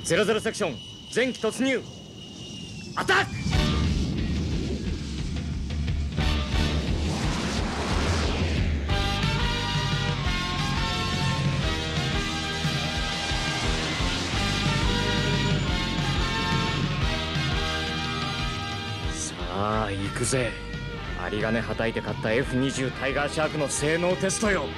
00セクション前期突入。アタック。さあ行くぜ。有り金はたいて買った F20 タイガーシャークの性能テストよ。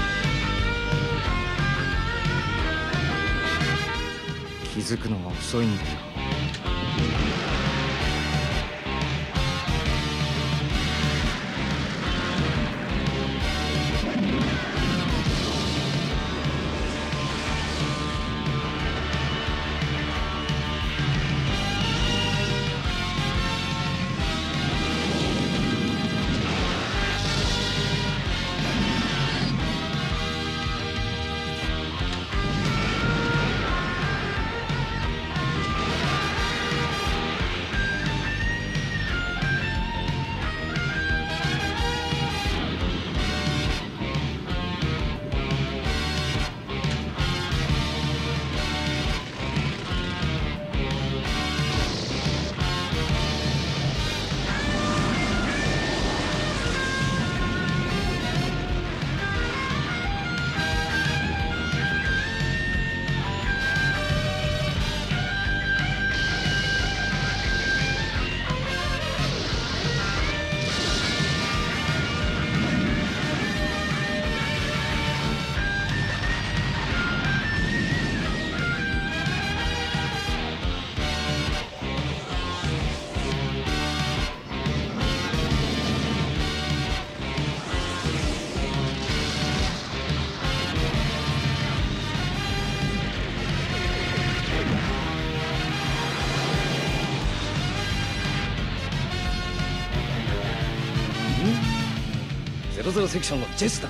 気づくのが遅いんだよ。00セクションのジェスだ。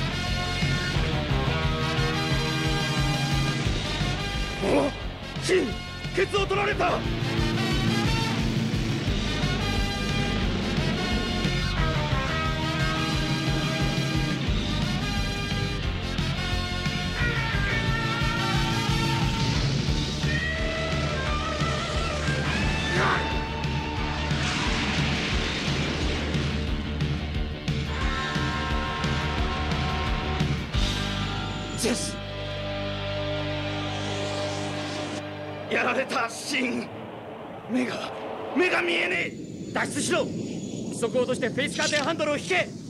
おシン、ケツを取られた。ジェス、やられた。シン、目が見えねえ。脱出しろ。規則を落としてフェイスカーテンハンドルを引け。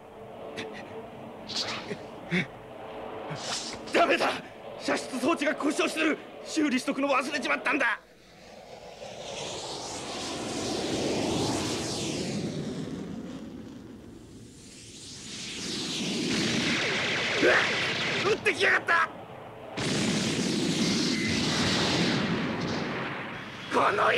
ダメだ、射出装置が故障してる。修理しとくの忘れちまったんだ。うわっ、撃ってきやがった。この野郎。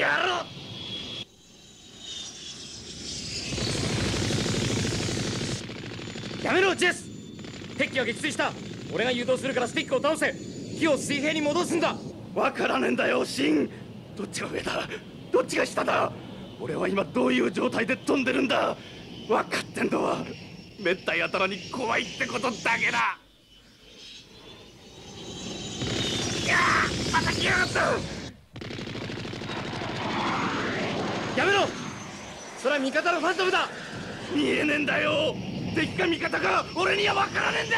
やめろジェス。敵機は撃墜した。俺が誘導するからスティックを倒せ。火を水平に戻すんだ。わからねえんだよシン。どっちが上だ、どっちが下だ。俺は今どういう状態で飛んでるんだ。分かってんのはめったいやたらに怖いってことだけだ。また来やがった。やめろ。それは味方のファントムだ。見えねえんだよ。敵か味方か俺には分からねえんだ。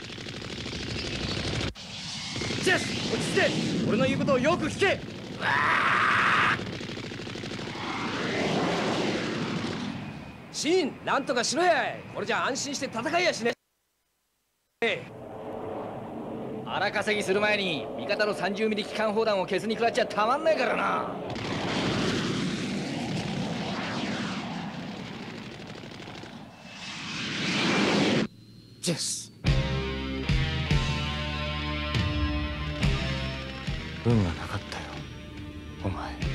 ジェス、落ち着け。俺の言うことをよく聞け。 シン、なんとかしろやい。これじゃ安心して戦いやしねえ。荒稼ぎする前に味方の30ミリ機関砲弾をケツに食らっちゃたまんないからな。 ジェス、運がなかったよお前。